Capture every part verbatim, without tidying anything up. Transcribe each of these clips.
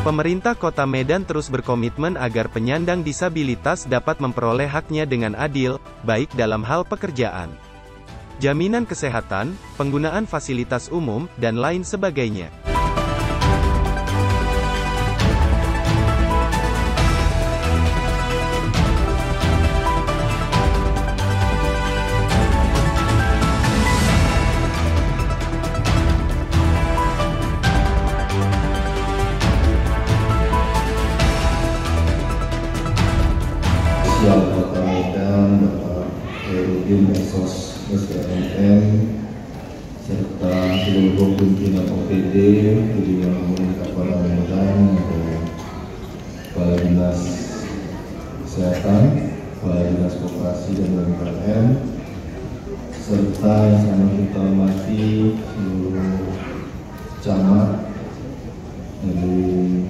Pemerintah Kota Medan terus berkomitmen agar penyandang disabilitas dapat memperoleh haknya dengan adil, baik dalam hal pekerjaan, jaminan kesehatan, penggunaan fasilitas umum, dan lain sebagainya. Yang Kota Medan, Bapak Herudin Esos S B M M, serta seluruh pimpinan O P D di Pemerintah Kota Medan, Kepala Dinas Kesehatan, Kepala Dinas Koperasi dan U M K M, serta yang sangat kita hormati seluruh camat dari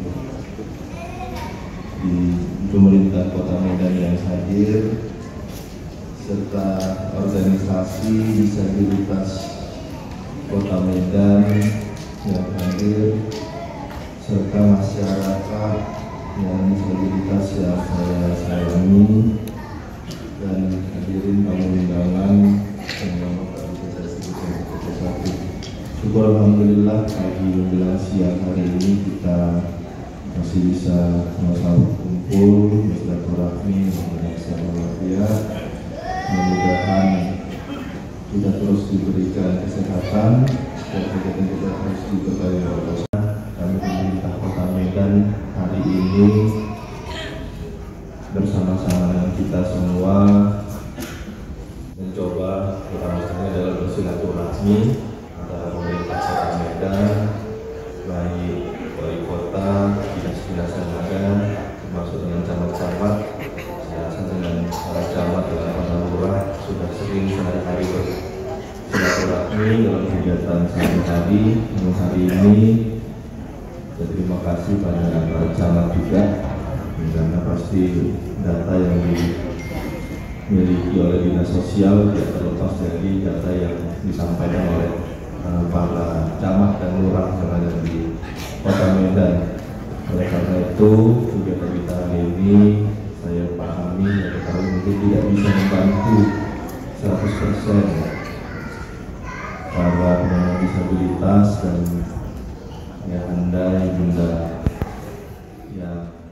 di Pemerintah Kota Medan yang hadir, serta organisasi disabilitas Kota Medan yang hadir, serta masyarakat yang disabilitas yang saya sayangi, dan hadirin tamu undangan yang Bapak Ibu saya sebutkan satu-satu. Syukur alhamdulillah pagi menjelang siang hari ini kita masih bisa sama-sama kumpul, bersilaturahmi, bersama walafiat. Mudah-mudahan kita terus diberikan kesehatan dan kegiatan kita terus diberkahi oleh Allah. Kami pemerintah Kota Medan hari ini bersama-sama dengan kita semua mencoba, pertama-tama adalah bersilaturahmi antara pemerintah Kota Medan, baik wali kota, dinas-dinas yang ada, termasuk dengan camat-camat, saya dengan para camat dan para lurah sudah sering sehari-hari bersilaturahmi dalam kegiatan sehari-hari. Untuk hari ini, saya terima kasih pada para camat juga, karena pasti data yang dimiliki oleh dinas sosial tidak terlepas dari data yang disampaikan oleh uh, para camat dan lurah yang ada di Kota Medan. Oleh karena itu, kegiatan kita hari ini saya pahami dan tahu mungkin tidak bisa membantu seratus persen para penyandang disabilitas dan ya Anda, Bunda, ya